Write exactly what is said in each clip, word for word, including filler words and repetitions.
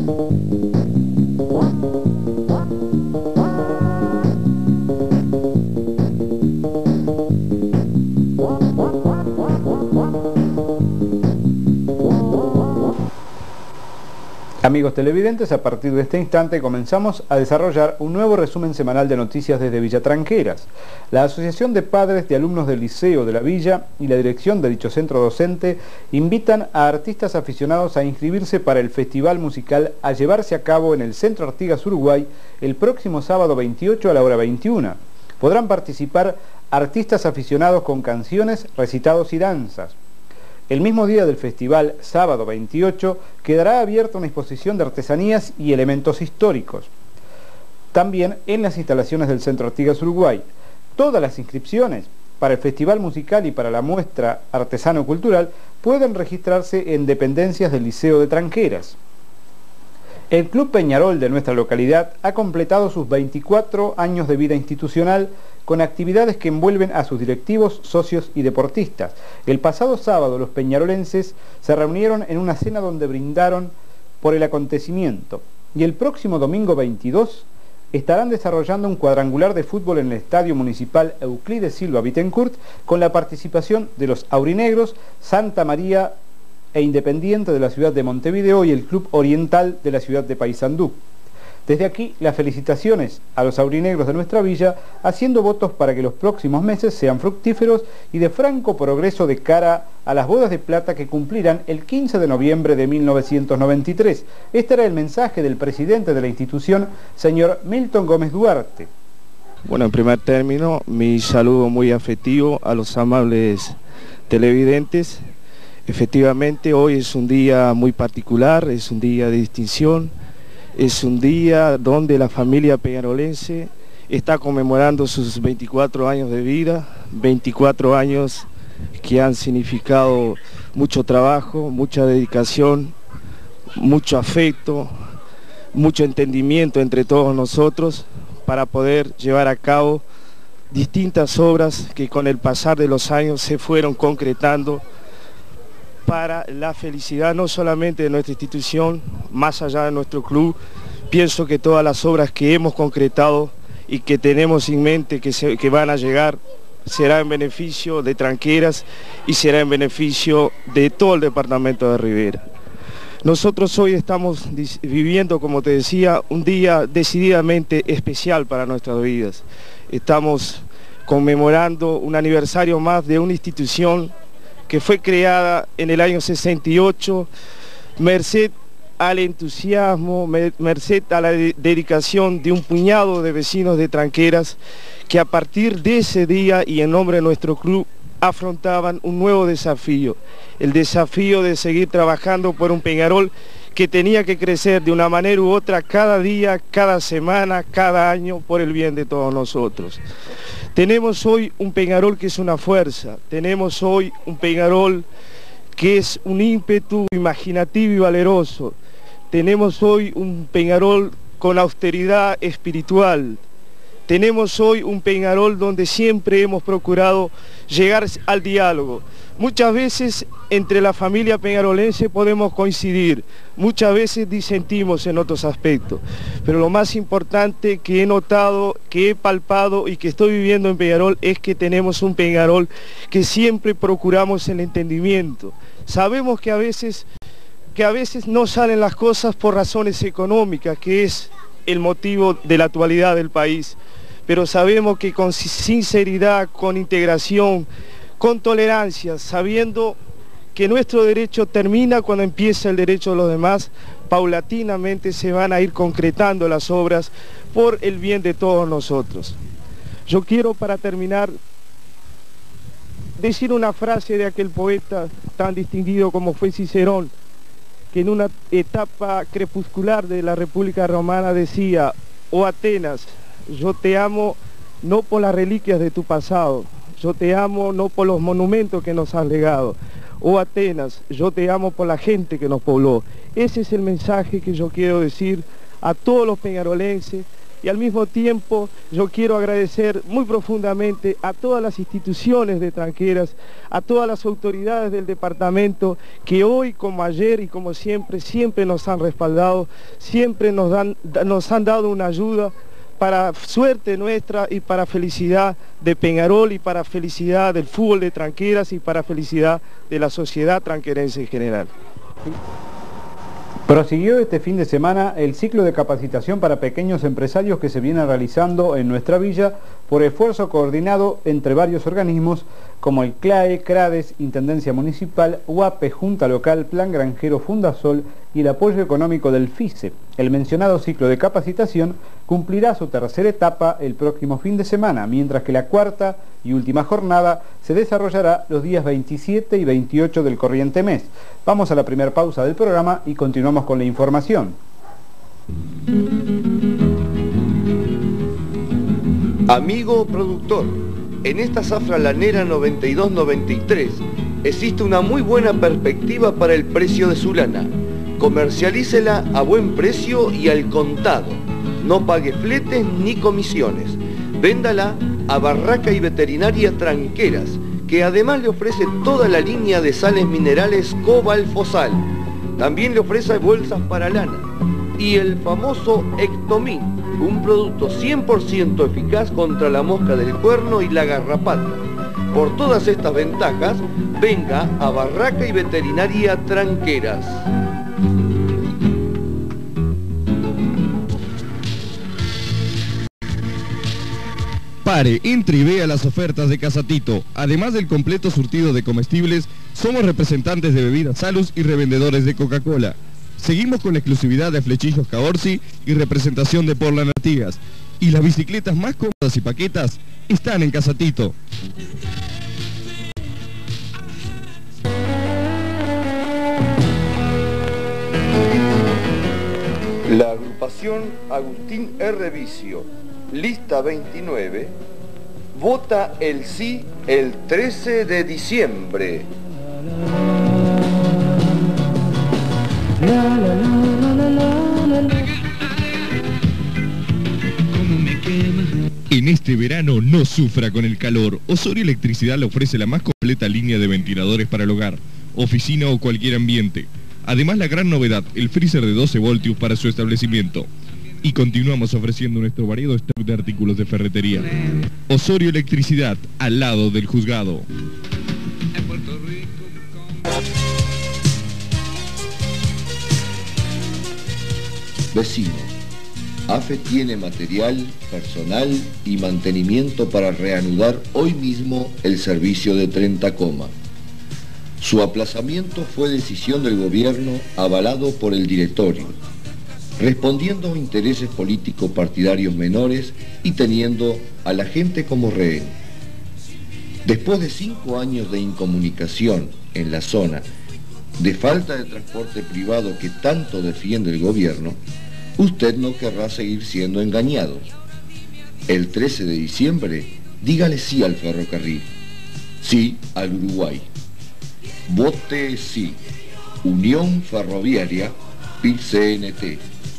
Amigos televidentes, a partir de este instante comenzamos a desarrollar un nuevo resumen semanal de noticias desde Villa Tranqueras. La Asociación de Padres de Alumnos del Liceo de la Villa y la dirección de dicho centro docente invitan a artistas aficionados a inscribirse para el festival musical a llevarse a cabo en el Centro Artigas Uruguay el próximo sábado veintiocho a la hora veintiuna. Podrán participar artistas aficionados con canciones, recitados y danzas. El mismo día del festival, sábado veintiocho, quedará abierta una exposición de artesanías y elementos históricos. También en las instalaciones del Centro Artigas Uruguay. Todas las inscripciones para el festival musical y para la muestra artesano-cultural pueden registrarse en dependencias del Liceo de Tranqueras. El Club Peñarol de nuestra localidad ha completado sus veinticuatro años de vida institucional con actividades que envuelven a sus directivos, socios y deportistas. El pasado sábado los peñarolenses se reunieron en una cena donde brindaron por el acontecimiento y el próximo domingo veintidós estarán desarrollando un cuadrangular de fútbol en el Estadio Municipal Euclides Silva Bittencourt con la participación de los Aurinegros, Santa María e Independiente de la ciudad de Montevideo y el Club Oriental de la ciudad de Paysandú. Desde aquí, las felicitaciones a los aurinegros de nuestra villa, haciendo votos para que los próximos meses sean fructíferos y de franco progreso de cara a las bodas de plata que cumplirán el quince de noviembre de mil novecientos noventa y tres. Este era el mensaje del presidente de la institución, señor Milton Gómez Duarte. Bueno, en primer término, mi saludo muy afectivo a los amables televidentes. Efectivamente, hoy es un día muy particular, es un día de distinción. Es un día donde la familia peñarolense está conmemorando sus veinticuatro años de vida, veinticuatro años que han significado mucho trabajo, mucha dedicación, mucho afecto, mucho entendimiento entre todos nosotros para poder llevar a cabo distintas obras que con el pasar de los años se fueron concretando para la felicidad no solamente de nuestra institución, más allá de nuestro club. Pienso que todas las obras que hemos concretado y que tenemos en mente que, se, que van a llegar será en beneficio de Tranqueras y será en beneficio de todo el departamento de Rivera. Nosotros hoy estamos viviendo, como te decía, un día decididamente especial para nuestras vidas. Estamos conmemorando un aniversario más de una institución que fue creada en el año sesenta y ocho, merced al entusiasmo, merced a la de dedicación de un puñado de vecinos de Tranqueras, que a partir de ese día y en nombre de nuestro club afrontaban un nuevo desafío, el desafío de seguir trabajando por un Peñarol que tenía que crecer de una manera u otra cada día, cada semana, cada año, por el bien de todos nosotros. Tenemos hoy un Peñarol que es una fuerza, tenemos hoy un Peñarol que es un ímpetu imaginativo y valeroso, tenemos hoy un Peñarol con austeridad espiritual, tenemos hoy un Peñarol donde siempre hemos procurado llegar al diálogo. Muchas veces entre la familia peñarolense podemos coincidir, muchas veces disentimos en otros aspectos, pero lo más importante que he notado, que he palpado y que estoy viviendo en Peñarol es que tenemos un Peñarol que siempre procuramos el entendimiento. Sabemos que a veces, que a veces no salen las cosas por razones económicas, que es el motivo de la actualidad del país, pero sabemos que con sinceridad, con integración, con tolerancia, sabiendo que nuestro derecho termina cuando empieza el derecho de los demás, paulatinamente se van a ir concretando las obras por el bien de todos nosotros. Yo quiero, para terminar, decir una frase de aquel poeta tan distinguido como fue Cicerón, que en una etapa crepuscular de la República Romana decía: «Oh Atenas, yo te amo no por las reliquias de tu pasado, yo te amo no por los monumentos que nos has legado. Oh Atenas, yo te amo por la gente que nos pobló». Ese es el mensaje que yo quiero decir a todos los peñarolenses, y al mismo tiempo yo quiero agradecer muy profundamente a todas las instituciones de Tranqueras, a todas las autoridades del departamento que hoy como ayer y como siempre, siempre nos han respaldado, siempre nos, dan, nos han dado una ayuda para suerte nuestra y para felicidad de Peñarol y para felicidad del fútbol de Tranqueras y para felicidad de la sociedad tranquerense en general. Prosiguió este fin de semana el ciclo de capacitación para pequeños empresarios que se viene realizando en nuestra villa por esfuerzo coordinado entre varios organismos como el C L A E, CRADES, Intendencia Municipal, U A P E, Junta Local, Plan Granjero Fundasol y el apoyo económico del FICE. El mencionado ciclo de capacitación cumplirá su tercera etapa el próximo fin de semana, mientras que la cuarta y última jornada se desarrollará los días veintisiete y veintiocho del corriente mes. Vamos a la primera pausa del programa y continuamos con la información. Amigo productor, en esta zafra lanera noventa y dos noventa y tres existe una muy buena perspectiva para el precio de su lana. Comercialícela a buen precio y al contado. No pague fletes ni comisiones. Véndala a Barraca y Veterinaria Tranqueras, que además le ofrece toda la línea de sales minerales Cobalfosal. También le ofrece bolsas para lana. Y el famoso Ectomin, un producto cien por ciento eficaz contra la mosca del cuerno y la garrapata. Por todas estas ventajas, venga a Barraca y Veterinaria Tranqueras. Pare, entre y vea las ofertas de Casatito. Además del completo surtido de comestibles, somos representantes de bebidas Salus y revendedores de Coca-Cola. Seguimos con la exclusividad de Flechillos Caorsi y representación de Portland Artigas. Y las bicicletas más cómodas y paquetas están en Casatito. La agrupación Agustín R. Vicio, lista veintinueve, vota el sí el trece de diciembre. En este verano no sufra con el calor. Osorio Electricidad le ofrece la más completa línea de ventiladores para el hogar, oficina o cualquier ambiente. Además, la gran novedad, el freezer de doce voltios para su establecimiento. Y continuamos ofreciendo nuestro variado stock de artículos de ferretería. Osorio Electricidad, al lado del juzgado. Vecinos, AFE tiene material, personal y mantenimiento para reanudar hoy mismo el servicio de treinta coma. Su aplazamiento fue decisión del gobierno avalado por el directorio, respondiendo a intereses políticos partidarios menores y teniendo a la gente como rehén. Después de cinco años de incomunicación en la zona, de falta de transporte privado que tanto defiende el gobierno, usted no querrá seguir siendo engañado. El trece de diciembre, dígale sí al ferrocarril, sí al Uruguay. Vote sí. Unión Ferroviaria, P C N T.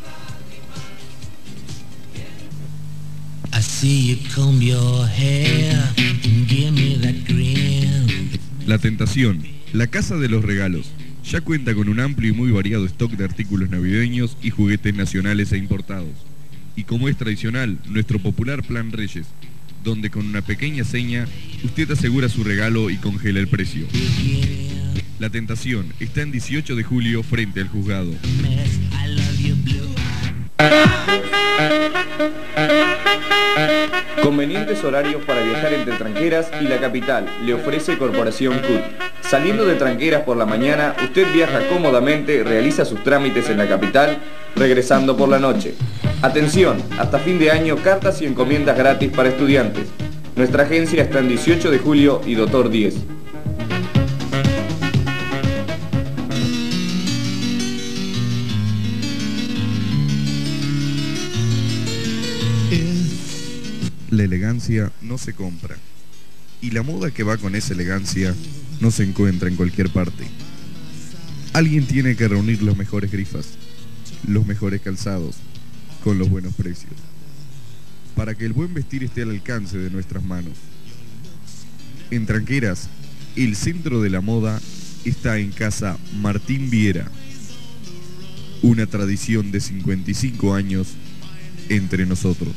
I see you comb your hair and give me that grin. La Tentación, la casa de los regalos. Ya cuenta con un amplio y muy variado stock de artículos navideños y juguetes nacionales e importados. Y como es tradicional, nuestro popular Plan Reyes, donde con una pequeña seña, usted asegura su regalo y congela el precio. La Tentación está en dieciocho de julio frente al juzgado. Convenientes horarios para viajar entre Tranqueras y la capital le ofrece Corporación C U T. Saliendo de Tranqueras por la mañana, usted viaja cómodamente, realiza sus trámites en la capital, regresando por la noche. Atención, hasta fin de año, cartas y encomiendas gratis para estudiantes. Nuestra agencia está en dieciocho de julio y Doctor diez. La elegancia no se compra. Y la moda que va con esa elegancia no se encuentra en cualquier parte. Alguien tiene que reunir los mejores grifas, los mejores calzados, con los buenos precios. para que el buen vestir esté al alcance de nuestras manos. En Tranqueras, el centro de la moda está en Casa Martín Viera. Una tradición de cincuenta y cinco años entre nosotros.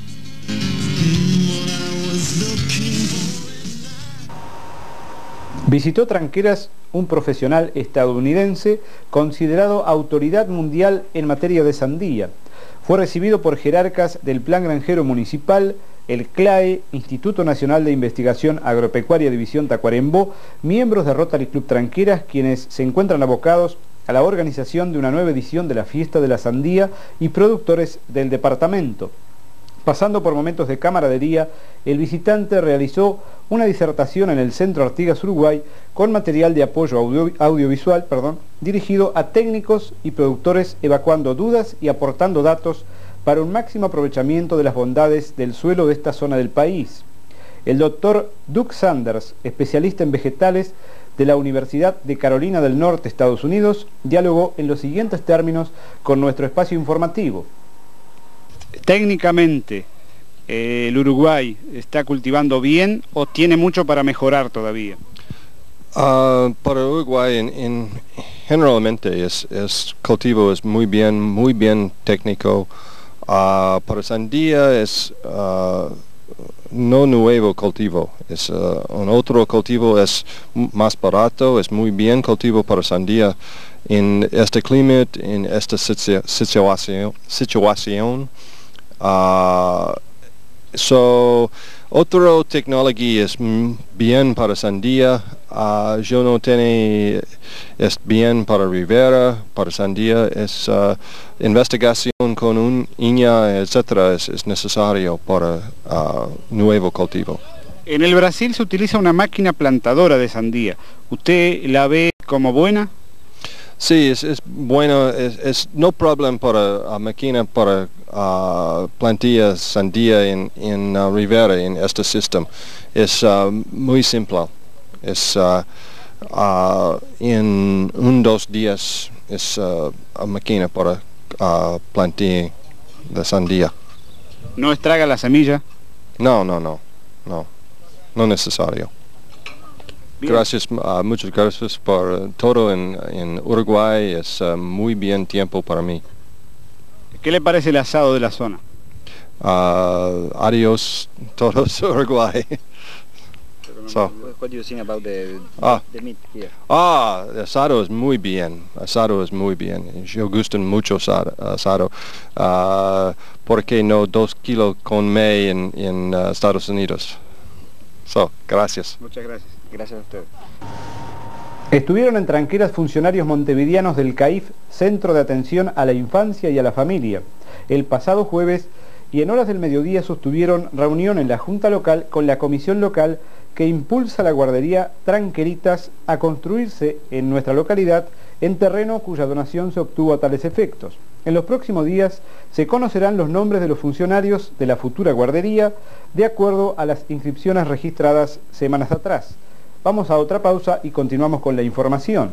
Visitó Tranqueras un profesional estadounidense considerado autoridad mundial en materia de sandía. Fue recibido por jerarcas del Plan Granjero Municipal, el C L A E, Instituto Nacional de Investigación Agropecuaria División Tacuarembó, miembros de Rotary Club Tranqueras, quienes se encuentran abocados a la organización de una nueva edición de la Fiesta de la Sandía y productores del departamento. Pasando por momentos de camaradería, el visitante realizó una disertación en el Centro Artigas Uruguay con material de apoyo audio, audiovisual perdón, dirigido a técnicos y productores, evacuando dudas y aportando datos para un máximo aprovechamiento de las bondades del suelo de esta zona del país. El doctor Doug Sanders, especialista en vegetales de la Universidad de Carolina del Norte, Estados Unidos, dialogó en los siguientes términos con nuestro espacio informativo. Técnicamente, eh, ¿el Uruguay está cultivando bien o tiene mucho para mejorar todavía? Uh, para Uruguay en, en, generalmente es, es cultivo es muy bien, muy bien técnico. Uh, para sandía es uh, no nuevo cultivo, es uh, un otro cultivo, es más barato, es muy bien cultivo para sandía en este clima, en esta situación. situación. Uh, so, otra tecnología es bien para sandía. Uh, yo no tengo, es bien para ribera, para sandía, es uh, investigación con un niña, etcétera, es, es necesario para uh, nuevo cultivo. En el Brasil se utiliza una máquina plantadora de sandía. ¿Usted la ve como buena? Sí, es, es bueno, es, es no problema para la uh, máquina para uh, plantillas sandía en, en uh, ribera, en este sistema. Es uh, muy simple. Es uh, uh, en un dos días es uh, una máquina para uh, plantar de sandía. ¿No estraga la semilla? No, no, no, no, no necesario. Bien. Gracias, uh, muchas gracias por uh, todo en, en Uruguay, es uh, muy bien tiempo para mí. ¿Qué le parece el asado de la zona? Uh, adiós todos Uruguay. So, what do you think about the, ah, the meat here? Ah, asado es muy bien, asado es muy bien. Yo gusto mucho asado. Uh, ¿Por qué no dos kilos con me en, en uh, Estados Unidos? So, gracias. Muchas gracias. Gracias a ustedes. Estuvieron en Tranqueras funcionarios montevideanos del C A I F, Centro de Atención a la Infancia y a la Familia, el pasado jueves, y en horas del mediodía sostuvieron reunión en la Junta Local con la Comisión Local que impulsa la guardería Tranqueritas a construirse en nuestra localidad en terreno cuya donación se obtuvo a tales efectos. En los próximos días se conocerán los nombres de los funcionarios de la futura guardería de acuerdo a las inscripciones registradas semanas atrás. Vamos a otra pausa y continuamos con la información.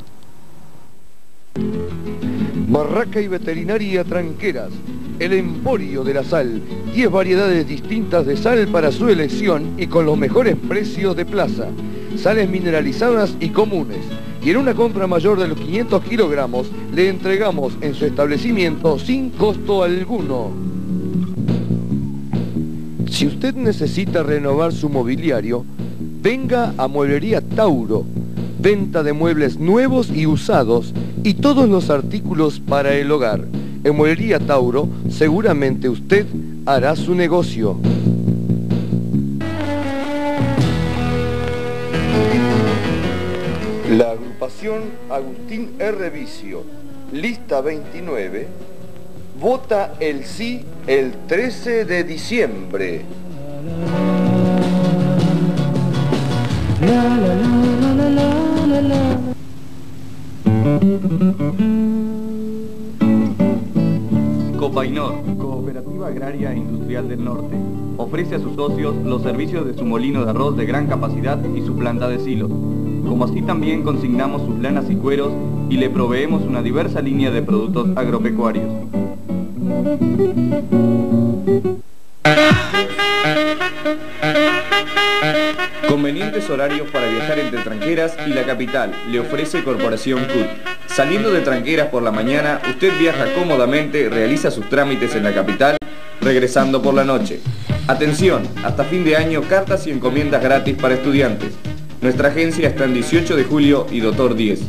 Barraca y Veterinaria Tranqueras, el emporio de la sal, diez variedades distintas de sal para su elección y con los mejores precios de plaza, sales mineralizadas y comunes, y en una compra mayor de los quinientos kilogramos le entregamos en su establecimiento sin costo alguno. Si usted necesita renovar su mobiliario, venga a Mueblería Tauro, venta de muebles nuevos y usados y todos los artículos para el hogar. En Mueblería Tauro seguramente usted hará su negocio. La agrupación Agustín R. Vicio, lista veintinueve, vota el sí el trece de diciembre. La, la, la, la, la, la, la. Copainor, Cooperativa Agraria e Industrial del Norte, ofrece a sus socios los servicios de su molino de arroz de gran capacidad y su planta de silos, como así también consignamos sus lanas y cueros y le proveemos una diversa línea de productos agropecuarios. Convenientes horarios para viajar entre Tranqueras y la capital le ofrece Corporación C U T. Saliendo de Tranqueras por la mañana, usted viaja cómodamente, realiza sus trámites en la capital, regresando por la noche. Atención, hasta fin de año, cartas y encomiendas gratis para estudiantes. Nuestra agencia está en dieciocho de julio y Doctor diez.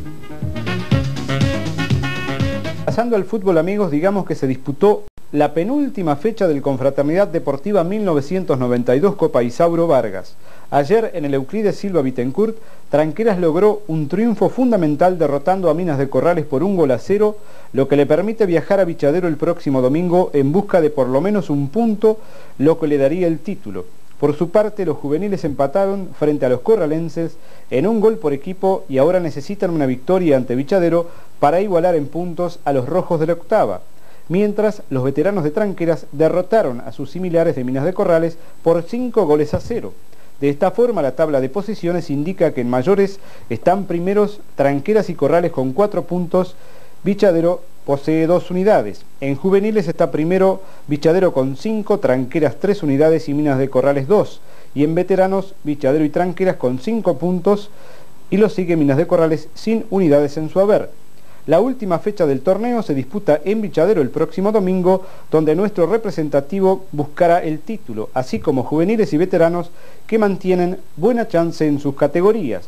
Pasando al fútbol, amigos, digamos que se disputó la penúltima fecha del Confraternidad Deportiva mil novecientos noventa y dos Copa Isauro Vargas. Ayer en el Euclides Silva Bittencourt, Tranqueras logró un triunfo fundamental derrotando a Minas de Corrales por un gol a cero, lo que le permite viajar a Vichadero el próximo domingo en busca de por lo menos un punto, lo que le daría el título. Por su parte, los juveniles empataron frente a los corralenses en un gol por equipo y ahora necesitan una victoria ante Vichadero para igualar en puntos a los rojos de la octava, mientras los veteranos de Tranqueras derrotaron a sus similares de Minas de Corrales por cinco goles a cero. De esta forma, la tabla de posiciones indica que en mayores están primeros Tranqueras y Corrales con cuatro puntos, Vichadero posee dos unidades. En juveniles está primero Vichadero con cinco, Tranqueras tres unidades y Minas de Corrales dos. Y en veteranos, Vichadero y Tranqueras con cinco puntos y lo sigue Minas de Corrales sin unidades en su haber. La última fecha del torneo se disputa en Vichadero el próximo domingo, donde nuestro representativo buscará el título, así como juveniles y veteranos que mantienen buena chance en sus categorías.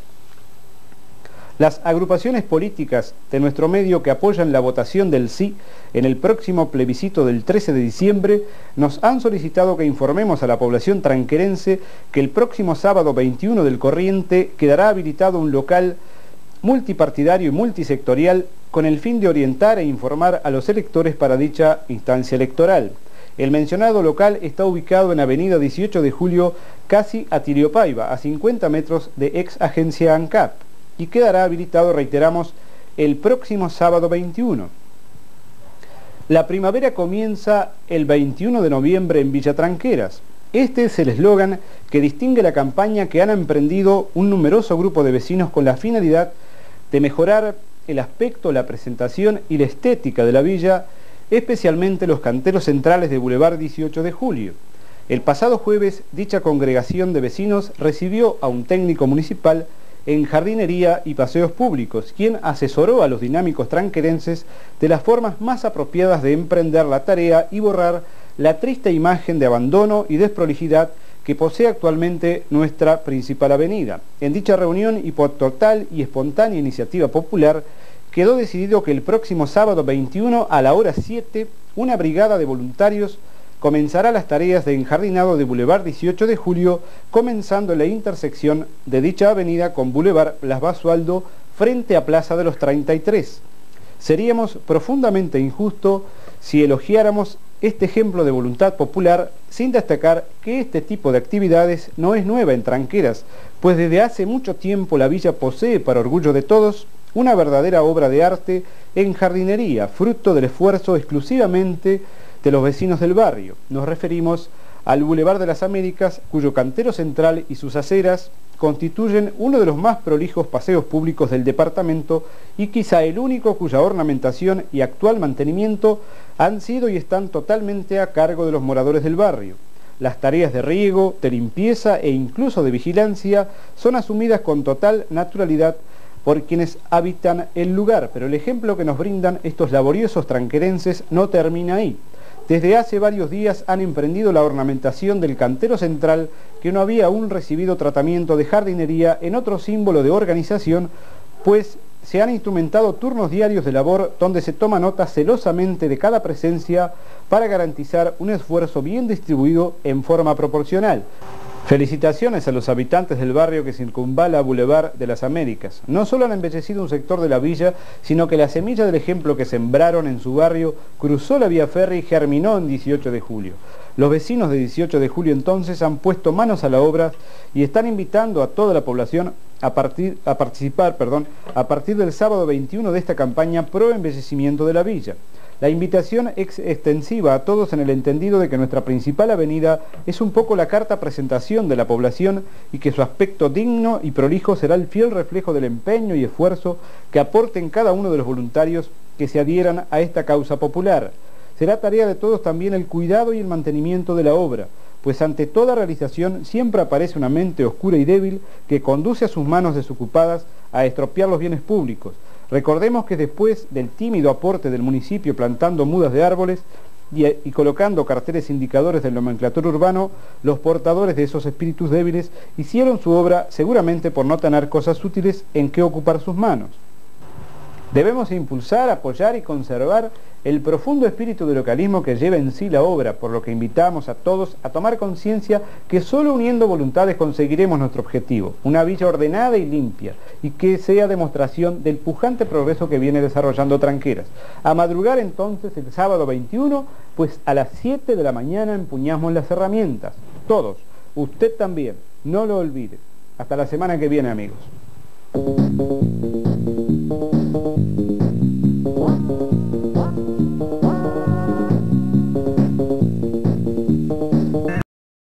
Las agrupaciones políticas de nuestro medio que apoyan la votación del sí en el próximo plebiscito del trece de diciembre nos han solicitado que informemos a la población tranquerense que el próximo sábado veintiuno del corriente quedará habilitado un local multipartidario y multisectorial con el fin de orientar e informar a los electores para dicha instancia electoral. El mencionado local está ubicado en avenida dieciocho de julio, casi a Tiriopaiva, a cincuenta metros de ex agencia ANCAP, y quedará habilitado, reiteramos, el próximo sábado veintiuno. La primavera comienza el veintiuno de noviembre en Villa Tranqueras. Este es el eslogan que distingue la campaña que han emprendido un numeroso grupo de vecinos con la finalidad de mejorar el aspecto, la presentación y la estética de la villa, especialmente los canteros centrales de Boulevard dieciocho de julio. El pasado jueves, dicha congregación de vecinos recibió a un técnico municipal en jardinería y paseos públicos, quien asesoró a los dinámicos tranquerenses de las formas más apropiadas de emprender la tarea y borrar la triste imagen de abandono y desprolijidad que posee actualmente nuestra principal avenida. En dicha reunión y por total y espontánea iniciativa popular, quedó decidido que el próximo sábado veintiuno a la hora siete, una brigada de voluntarios comenzará las tareas de enjardinado de Boulevard dieciocho de julio, comenzando en la intersección de dicha avenida con Boulevard Blas Basualdo frente a Plaza de los treinta y tres. Seríamos profundamente injustos si elogiáramos este ejemplo de voluntad popular sin destacar que este tipo de actividades no es nueva en Tranqueras, pues desde hace mucho tiempo la villa posee, para orgullo de todos, una verdadera obra de arte en jardinería, fruto del esfuerzo exclusivamente de los vecinos del barrio. Nos referimos al Boulevard de las Américas, cuyo cantero central y sus aceras constituyen uno de los más prolijos paseos públicos del departamento y quizá el único cuya ornamentación y actual mantenimiento han sido y están totalmente a cargo de los moradores del barrio. Las tareas de riego, de limpieza e incluso de vigilancia son asumidas con total naturalidad por quienes habitan el lugar, pero el ejemplo que nos brindan estos laboriosos tranquerenses no termina ahí. Desde hace varios días han emprendido la ornamentación del cantero central, que no había aún recibido tratamiento de jardinería en otro símbolo de organización, pues se han instrumentado turnos diarios de labor donde se toma nota celosamente de cada presencia para garantizar un esfuerzo bien distribuido en forma proporcional. Felicitaciones a los habitantes del barrio que circunvala Boulevard de las Américas. No solo han embellecido un sector de la villa, sino que la semilla del ejemplo que sembraron en su barrio cruzó la vía férrea y germinó en dieciocho de julio. Los vecinos de dieciocho de julio entonces han puesto manos a la obra y están invitando a toda la población a, partir, a participar perdón, a partir del sábado veintiuno de esta campaña pro embellecimiento de la villa. La invitación es extensiva a todos en el entendido de que nuestra principal avenida es un poco la carta presentación de la población y que su aspecto digno y prolijo será el fiel reflejo del empeño y esfuerzo que aporten cada uno de los voluntarios que se adhieran a esta causa popular. Será tarea de todos también el cuidado y el mantenimiento de la obra, pues ante toda realización siempre aparece una mente oscura y débil que conduce a sus manos desocupadas a estropear los bienes públicos. Recordemos que después del tímido aporte del municipio plantando mudas de árboles y, y colocando carteles indicadores del nomenclator urbano, los portadores de esos espíritus débiles hicieron su obra seguramente por no tener cosas útiles en que ocupar sus manos. Debemos impulsar, apoyar y conservar el profundo espíritu de localismo que lleva en sí la obra, por lo que invitamos a todos a tomar conciencia que solo uniendo voluntades conseguiremos nuestro objetivo, una villa ordenada y limpia, y que sea demostración del pujante progreso que viene desarrollando Tranqueras. A madrugar entonces el sábado veintiuno, pues a las siete de la mañana empuñamos las herramientas, todos, usted también, no lo olvide. Hasta la semana que viene, amigos.